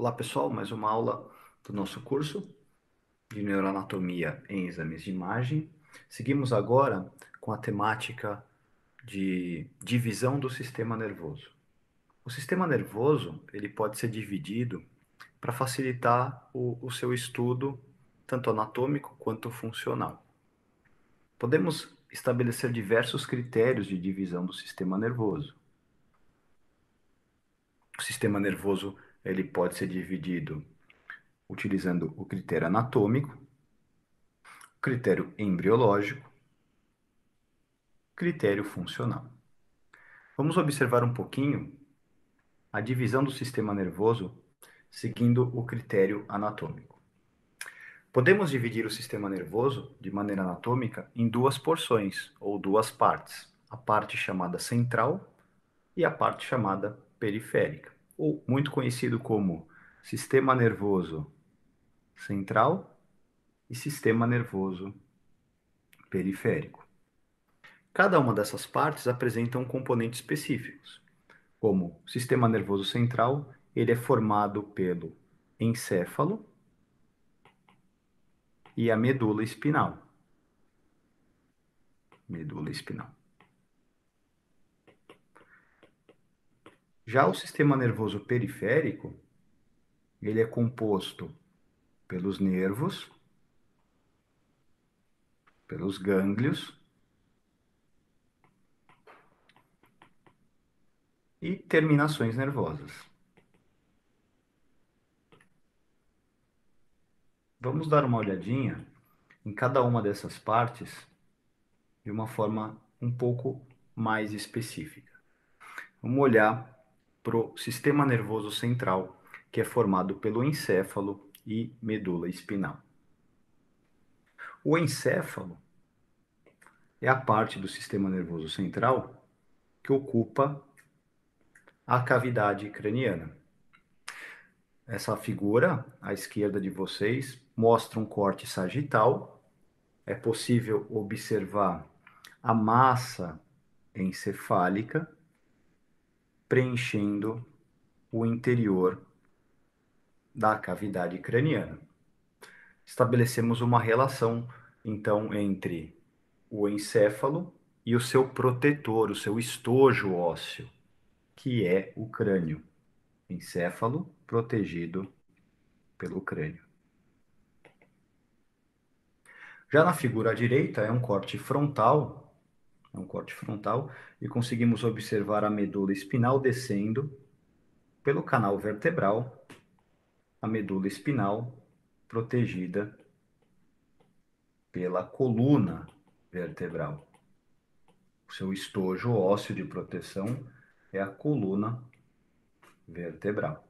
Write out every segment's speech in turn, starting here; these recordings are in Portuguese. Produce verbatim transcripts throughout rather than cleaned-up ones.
Olá pessoal, mais uma aula do nosso curso de neuroanatomia em exames de imagem. Seguimos agora com a temática de divisão do sistema nervoso. O sistema nervoso ele pode ser dividido para facilitar o, o seu estudo, tanto anatômico quanto funcional. Podemos estabelecer diversos critérios de divisão do sistema nervoso. O sistema nervoso ele pode ser dividido utilizando o critério anatômico, critério embriológico, critério funcional. Vamos observar um pouquinho a divisão do sistema nervoso seguindo o critério anatômico. Podemos dividir o sistema nervoso de maneira anatômica em duas porções ou duas partes, a parte chamada central e a parte chamada periférica, ou muito conhecido como sistema nervoso central e sistema nervoso periférico. Cada uma dessas partes apresenta um componente específicos, como o sistema nervoso central, ele é formado pelo encéfalo e a medula espinal. Medula espinal. Já o sistema nervoso periférico, ele é composto pelos nervos, pelos gânglios e terminações nervosas. Vamos dar uma olhadinha em cada uma dessas partes de uma forma um pouco mais específica. Vamos olhar para o sistema nervoso central, que é formado pelo encéfalo e medula espinal. O encéfalo é a parte do sistema nervoso central que ocupa a cavidade craniana. Essa figura, à esquerda de vocês, mostra um corte sagital. É possível observar a massa encefálica preenchendo o interior da cavidade craniana. Estabelecemos uma relação, então, entre o encéfalo e o seu protetor, o seu estojo ósseo, que é o crânio. Encéfalo protegido pelo crânio. Já na figura à direita é um corte frontal, é um corte frontal, e conseguimos observar a medula espinal descendo pelo canal vertebral, a medula espinal protegida pela coluna vertebral. O seu estojo ósseo de proteção é a coluna vertebral.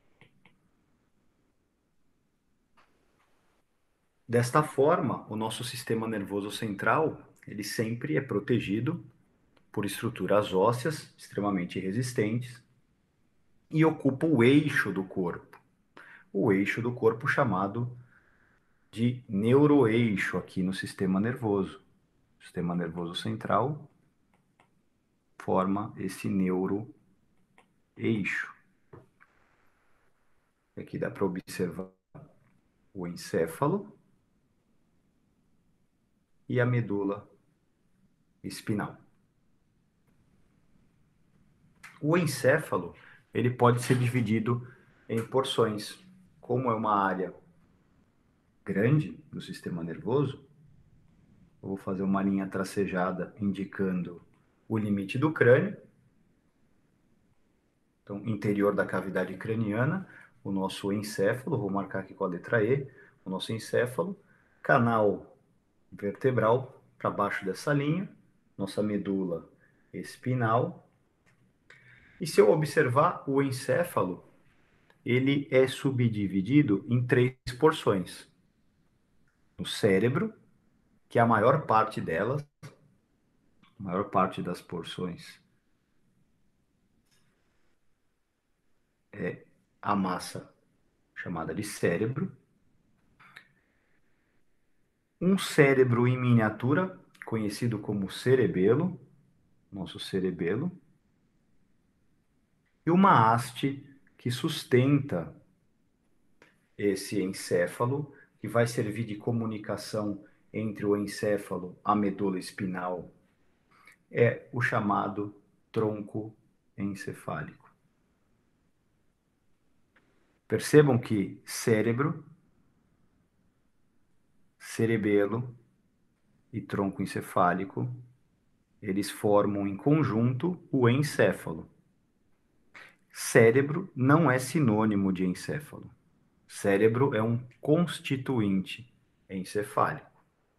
Desta forma, o nosso sistema nervoso central, ele sempre é protegido por estruturas ósseas extremamente resistentes e ocupa o eixo do corpo. O eixo do corpo chamado de neuroeixo aqui no sistema nervoso. O sistema nervoso central forma esse neuroeixo. Aqui dá para observar o encéfalo e a medula espinal. O encéfalo, ele pode ser dividido em porções. Como é uma área grande do sistema nervoso, eu vou fazer uma linha tracejada indicando o limite do crânio. Então, interior da cavidade craniana, o nosso encéfalo, vou marcar aqui com a letra E, o nosso encéfalo, canal vertebral para baixo dessa linha, nossa medula espinal. E se eu observar o encéfalo, ele é subdividido em três porções. O cérebro, que é a maior parte delas, a maior parte das porções é a massa chamada de cérebro. Um cérebro em miniatura, conhecido como cerebelo, nosso cerebelo, e uma haste que sustenta esse encéfalo, que vai servir de comunicação entre o encéfalo, a medula espinal, é o chamado tronco encefálico. Percebam que cérebro, cerebelo e tronco encefálico, eles formam em conjunto o encéfalo. Cérebro não é sinônimo de encéfalo. Cérebro é um constituinte encefálico.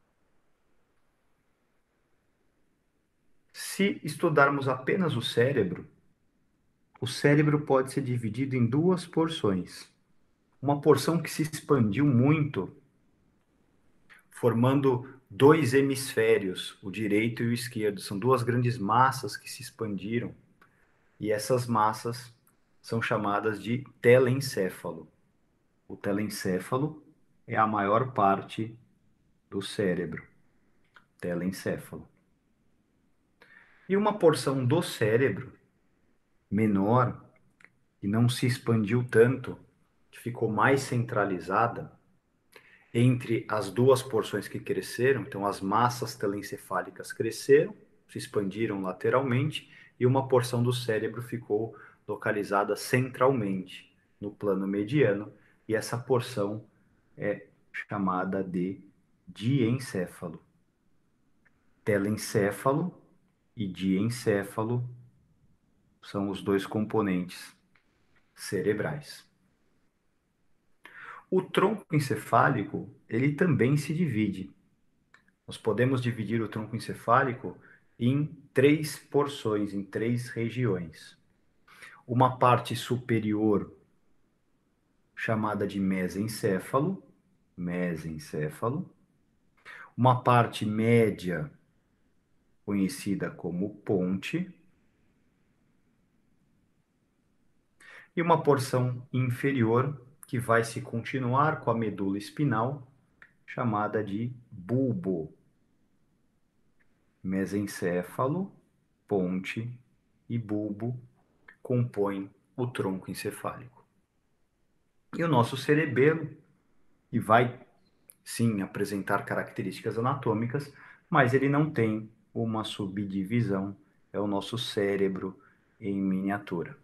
Se estudarmos apenas o cérebro, o cérebro pode ser dividido em duas porções. Uma porção que se expandiu muito, formando dois hemisférios, o direito e o esquerdo. São duas grandes massas que se expandiram, e essas massas são chamadas de telencéfalo. O telencéfalo é a maior parte do cérebro, telencéfalo. E uma porção do cérebro menor, que não se expandiu tanto, que ficou mais centralizada entre as duas porções que cresceram, então as massas telencefálicas cresceram, se expandiram lateralmente, e uma porção do cérebro ficou localizada centralmente, no plano mediano, e essa porção é chamada de diencéfalo. Telencéfalo e diencéfalo são os dois componentes cerebrais. O tronco encefálico, ele também se divide. Nós podemos dividir o tronco encefálico em três porções, em três regiões. Uma parte superior, chamada de mesencéfalo, mesencéfalo. Uma parte média, conhecida como ponte. E uma porção inferior, que vai se continuar com a medula espinal, chamada de bulbo. Mesencéfalo, ponte e bulbo compõem o tronco encefálico. E o nosso cerebelo, que vai sim apresentar características anatômicas, mas ele não tem uma subdivisão, é o nosso cérebro em miniatura.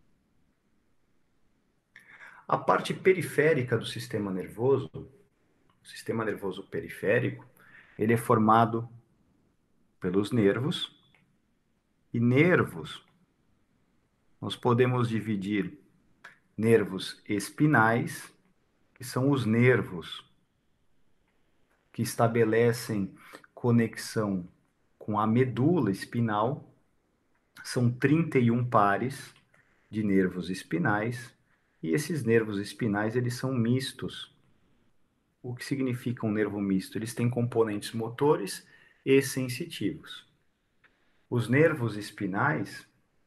A parte periférica do sistema nervoso, o sistema nervoso periférico, ele é formado pelos nervos, e nervos nós podemos dividir nervos espinais, que são os nervos que estabelecem conexão com a medula espinal. São trinta e um pares de nervos espinais, e esses nervos espinais eles são mistos. O que significa um nervo misto? Eles têm componentes motores e sensitivos. Os nervos espinais,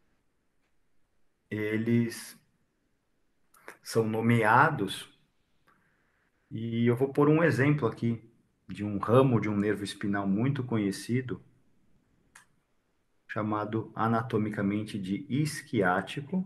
eles são nomeados, e eu vou pôr um exemplo aqui de um ramo de um nervo espinal muito conhecido, chamado anatomicamente de isquiático,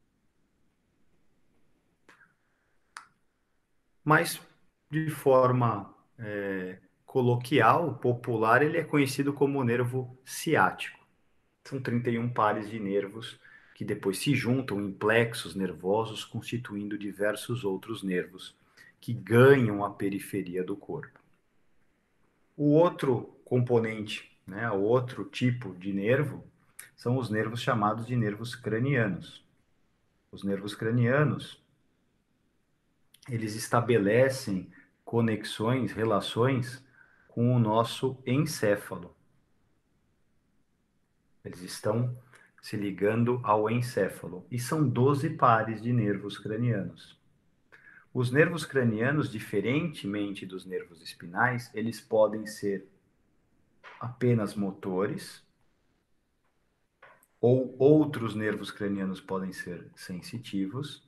mas de forma é, coloquial, popular, ele é conhecido como nervo ciático. São trinta e um pares de nervos que depois se juntam em plexos nervosos, constituindo diversos outros nervos que ganham a periferia do corpo. O outro componente, né, o outro tipo de nervo, são os nervos chamados de nervos cranianos. Os nervos cranianos, eles estabelecem conexões, relações com o nosso encéfalo. Eles estão se ligando ao encéfalo, e são doze pares de nervos cranianos. Os nervos cranianos, diferentemente dos nervos espinais, eles podem ser apenas motores, ou outros nervos cranianos podem ser sensitivos,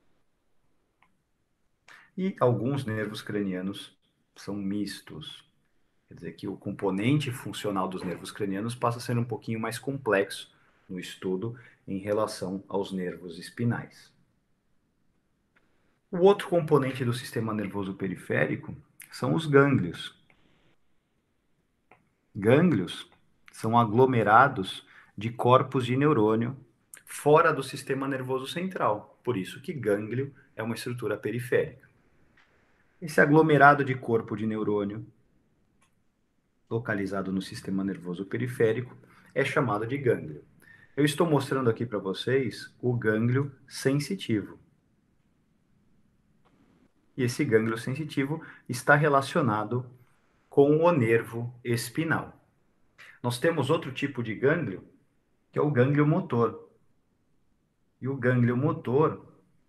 e alguns nervos cranianos são mistos. Quer dizer que o componente funcional dos nervos cranianos passa a ser um pouquinho mais complexo no estudo em relação aos nervos espinais. O outro componente do sistema nervoso periférico são os gânglios. Gânglios são aglomerados de corpos de neurônio fora do sistema nervoso central. Por isso que gânglio é uma estrutura periférica. Esse aglomerado de corpo de neurônio localizado no sistema nervoso periférico é chamado de gânglio. Eu estou mostrando aqui para vocês o gânglio sensitivo. E esse gânglio sensitivo está relacionado com o nervo espinal. Nós temos outro tipo de gânglio, que é o gânglio motor. E o gânglio motor,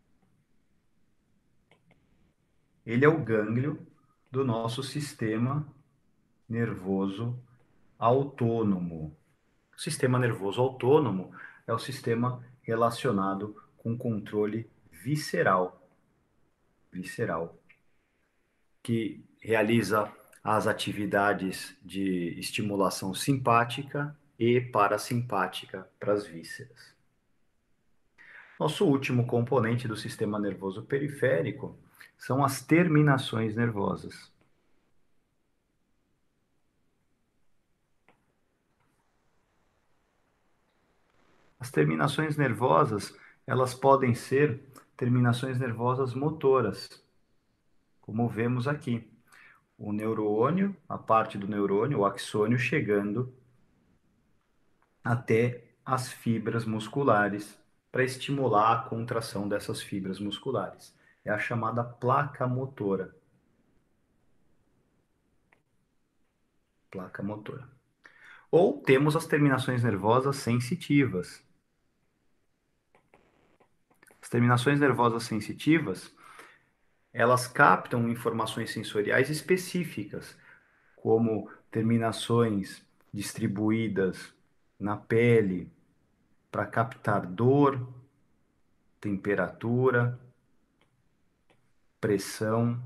ele é o gânglio do nosso sistema nervoso autônomo. O sistema nervoso autônomo é o sistema relacionado com controle visceral, visceral, que realiza as atividades de estimulação simpática e parasimpática para as vísceras. Nosso último componente do sistema nervoso periférico são as terminações nervosas. As terminações nervosas, elas podem ser terminações nervosas motoras, como vemos aqui. O neurônio, a parte do neurônio, o axônio, chegando até as fibras musculares para estimular a contração dessas fibras musculares. É a chamada placa motora. Placa motora. Ou temos as terminações nervosas sensitivas. As terminações nervosas sensitivas, elas captam informações sensoriais específicas, como terminações distribuídas na pele para captar dor, temperatura, pressão,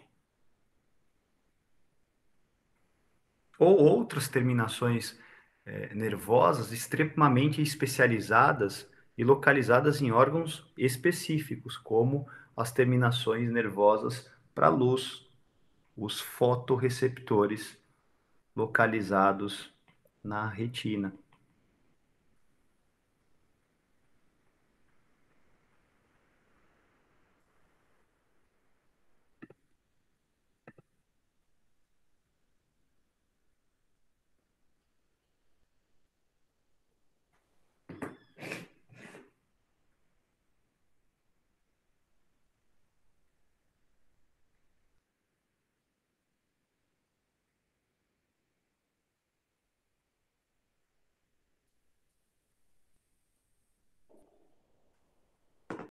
ou outras terminações eh, nervosas extremamente especializadas e localizadas em órgãos específicos, como as terminações nervosas para a luz, os fotorreceptores localizados na retina.